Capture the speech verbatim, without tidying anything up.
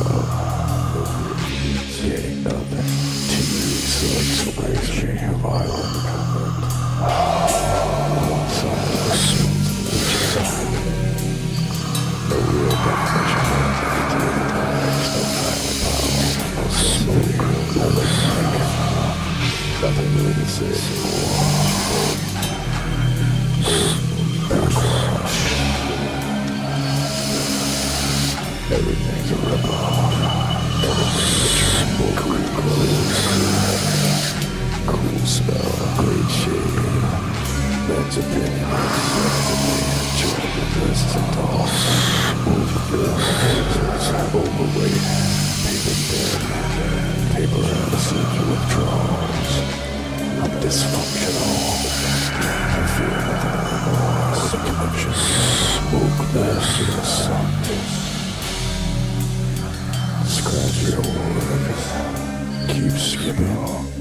Getting nothing. T V sucks, makes me violent. One side of the smooth, each side. No real definition of negativity. No violent power. No smoke. No smoke. Nothing really to say anymore. Backwash. Everything's a rip-off. Everything's a triple close. Cool smell, great shade. Man's opinion, enjoy the best and all. Smoke this, overweight. Paper dead, paper acid withdrawals. I'm dysfunctional. I feel nothing anymore. Subconscious. Smoke this, scratch your work. Keep skipping.